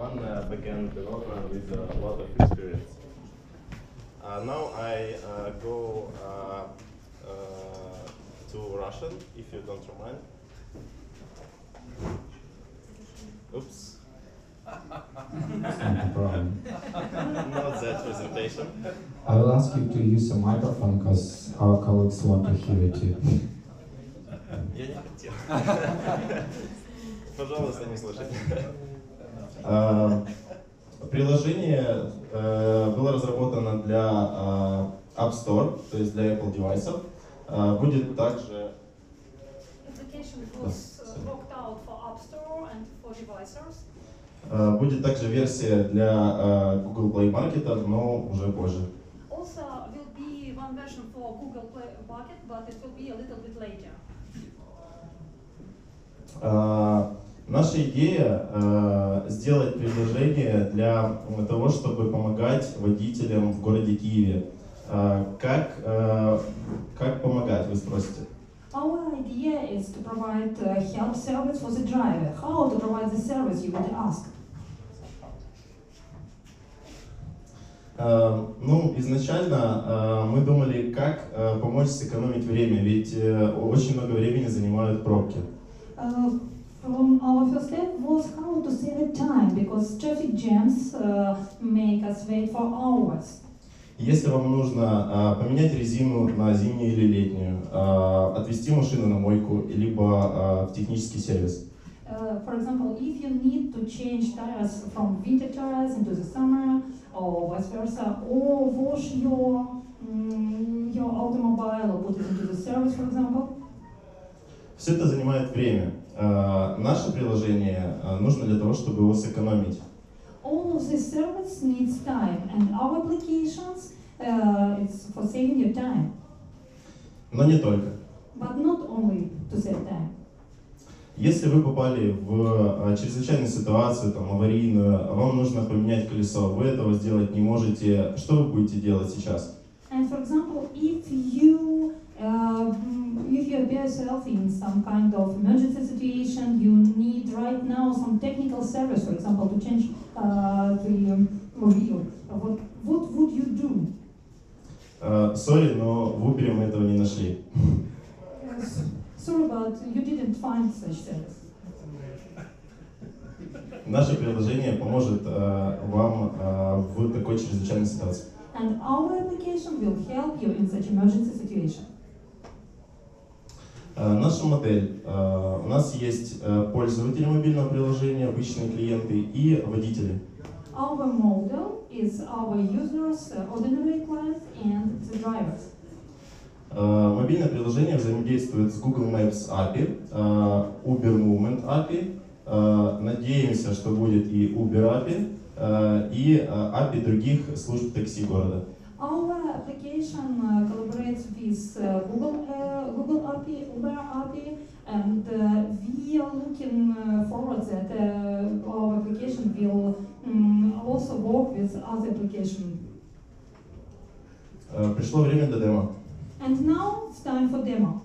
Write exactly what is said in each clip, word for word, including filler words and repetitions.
one uh, backend developer with a lot of experience. Uh, now I uh, go uh, uh, to Russian, if you don't mind. Oops. No problem. Not that presentation. I will ask you to use a microphone because our colleagues want to hear it too. Я не хотел. Пожалуйста, не слушайте. Приложение было разработано для App Store, то есть для Apple девайсов. Будет также... Будет также версия для Google Play Market, но уже позже. Also will be one version for Google Play Market, but it will be a little bit later. Uh, наша идея uh, сделать приложение для того, чтобы помогать водителям в городе Киеве. Uh, как, uh, как помогать, вы спросите? Our idea is to provide uh, help service for the driver. How to provide the service, you would ask? Uh, ну, изначально uh, мы думали, как uh, помочь сэкономить время, ведь uh, очень много времени занимают пробки. Uh, from our first step was how to save time, because traffic jams uh, make us wait for hours. Если вам нужно uh, поменять резину на зимнюю или летнюю, uh, отвезти машину на мойку, либо uh, в технический сервис. Uh, for example, if you need to change tires from winter tires into the summer, or vice versa, or wash your um, your automobile or put it into the service, for example. Все это занимает время. Uh, наше приложение uh, нужно для того, чтобы его сэкономить. All of this service needs time, and our applications uh, it's for saving your time. Но не только. But not only to save time. Если вы попали в uh, чрезвычайную ситуацию, там, аварийную, вам нужно поменять колесо, вы этого сделать не можете, что вы будете делать сейчас? And for example, if you uh, if you appear yourself in some kind of emergency situation, you need right now some technical service, for example, to change uh, the wheel. What what would you do? Сори, uh, но в Uber мы этого не нашли. Yes. Sorry, but you didn't find such service. Наше приложение поможет uh, вам uh, в такой чрезвычайной ситуации. And our application will help you in such emergency situation. Uh, наша модель. Uh, у нас есть uh, пользователи мобильного приложения, обычные клиенты и водители. Our model is our users, uh, ordinary clients, and the drivers. Uh, мобильное приложение взаимодействует с Google Maps эй пи ай, uh, Uber Movement эй пи ай, uh, надеемся, что будет и Uber эй пи ай, uh, и uh, эй пи ай других служб такси города. Our application uh, collaborates with uh, Google, uh, Google эй пи ай, Uber эй пи ай, and uh, we are looking uh, forward that uh, our application will um, also work with other applications. Uh, пришло время для демо. And now it's time for demo.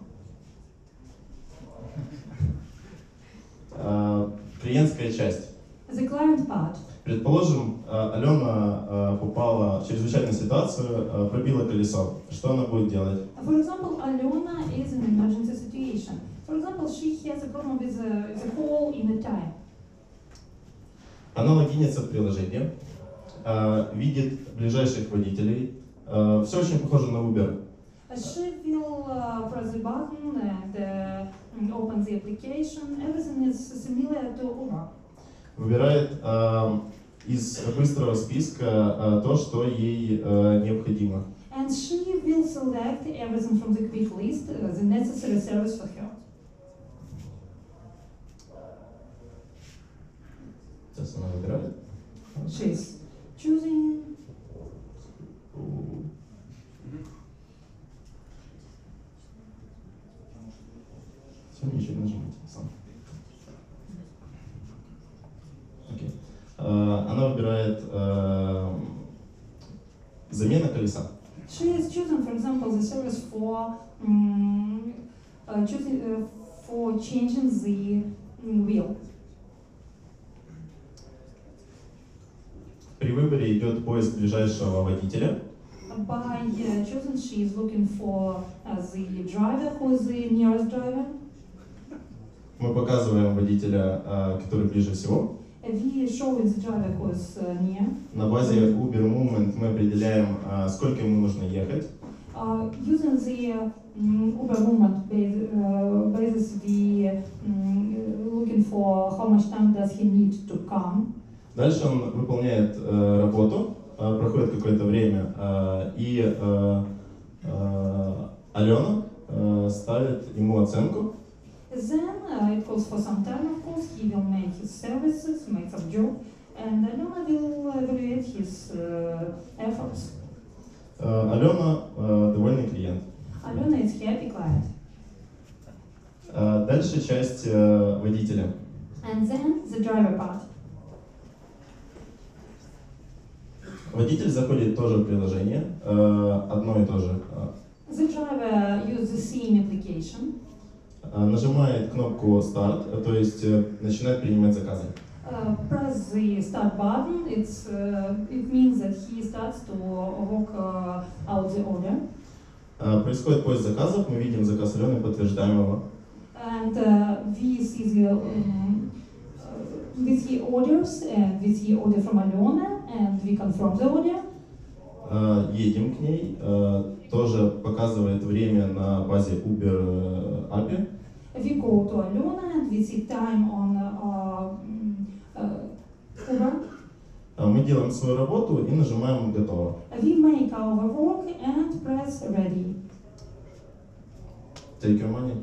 Uh, клиентская часть. The client part. Предположим, uh, Алена uh, попала в чрезвычайную ситуацию, uh, пробила колесо. Что она будет делать? For example, Alena is in an emergency situation. For example, she has a problem with a, with a hole in the tire. Она логинится в приложение, uh, видит ближайших водителей. Uh, все очень похоже на Uber. She will uh, press the button and uh, open the application. Everything is similar to Uber. Выбирает uh, из быстрого списка uh, то, что ей uh, необходимо. And she will select everything from the quick list, uh, the necessary service for her. Сейчас она выбирает. She's choosing. Все, ничего не нажимайте сам. Okay. Uh, она выбирает uh, замена колеса. She is choosing, for example, the service for um, uh, choosing uh, for changing the wheel. при выборе идет поиск ближайшего водителя. By uh, choosing, she is looking for uh, the driver, who is the nearest driver. Мы показываем водителя, э, который ближе всего. We show the driver who is uh, near. На базе Uber Movement мы определяем, э, сколько ему нужно ехать. Uh, using the um, Uber movement base, uh, basis, we um, looking for how much time does he need to come. Дальше он выполняет э, работу, э, проходит какое-то время, э, и э, э, Алена э, ставит ему оценку. Then uh, it calls for some time, of course. He will make his services, make some job, and Alena will evaluate his uh, efforts. Э, Алена э, довольный клиент. Alena is happy client. Э, дальше часть э, водителя. And then the driver part. Водитель заходит тоже в приложение, э, одно и то же. The driver uses the same application. Э, нажимает кнопку «Старт», э, то есть э, начинает принимать заказы. Uh, press the start button. It's uh, it means that he starts to work uh, out the order. Э, происходит поиск заказов, мы видим заказ Алены, подтверждаем его. And uh, we see the um, uh, we see orders, and we see order from Alena, and we confirm the order. Э, едем к ней, э, тоже показывает время на базе Uber э, эй пи ай. We go to Alena, and we see time on uh, uh, Uber. Э, Мы делаем свою работу и нажимаем «Готово». We make our work and press ready. Take your money.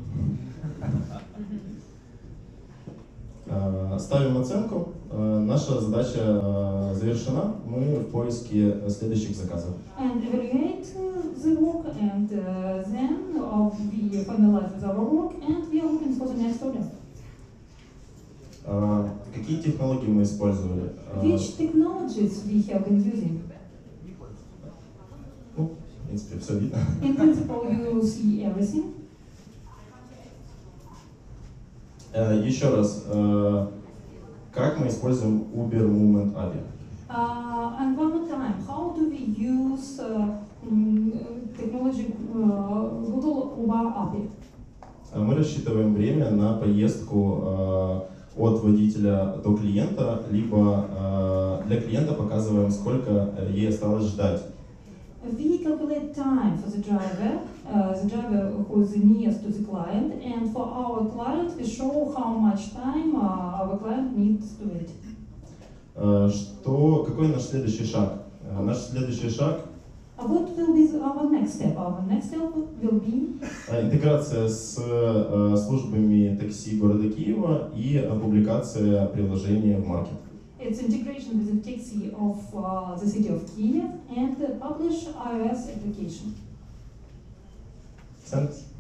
Э, Ставим оценку. Э, Наша задача э, завершена. Мы в поиске следующих заказов. And evaluate uh, the work, and uh, then uh, we finalize with our work, and we are looking for the next order. Э, Какие технологии мы использовали? Э, Which technologies we have been using? Ну, в принципе, все видно. In principle, you see everything. Э, Еще раз, э, как мы используем Uber Movement эй пи ай? Uh, and one more time, how do we use uh, mm, technology uh, Google Uber эй пи ай? Э, Мы рассчитываем время на поездку э, от водителя до клиента, либо э, для клиента показываем, сколько э, ей осталось ждать. We calculate time for the driver, uh, the driver who is nearest to the client, and for our client we show how much time uh, our client needs to wait. Э, Что, какой наш следующий шаг? Э, Наш следующий шаг Uh, what will be the- our next step? Our next step will be э, интеграция с э, службами такси города Киева и э, публикация приложения в маркет. its integration with the taxi of uh, the city of Kiev and uh, publish iOS application. Thanks.